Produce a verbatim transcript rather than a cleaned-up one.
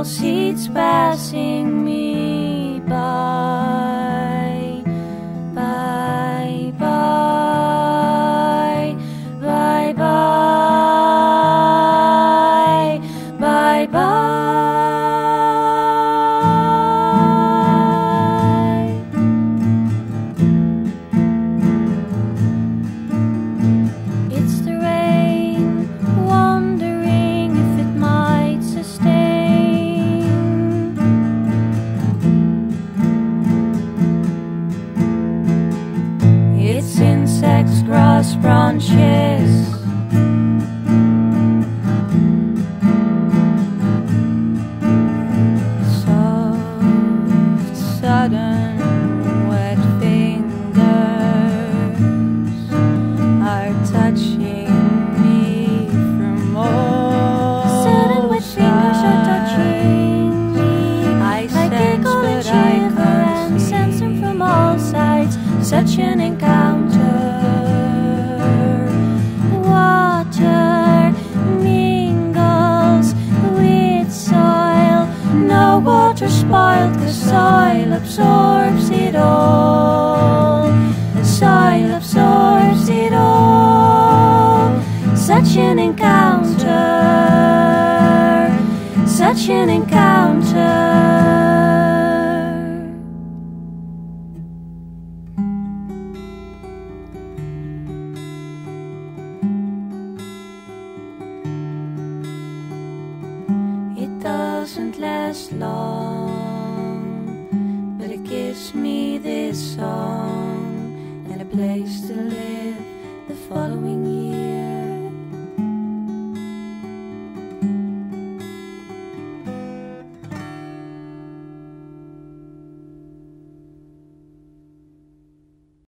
small seeds passing me by. Bye, bye, bye, bye, bye, bye. It's the rain, wondering if it might sustain. It's insects, grass branches. Soft, sudden, wet fingers are touching me from all Sudden wet fingers are touching me. I I sense, giggle and but I shiver can't and see. sense them from all sides. Such an encounter. Water mingles with soil. No water spoiled, 'cause soil absorbs it all. The soil absorbs it all. Such an encounter. Such an encounter. It doesn't last long, but it gives me this song and a place to live the following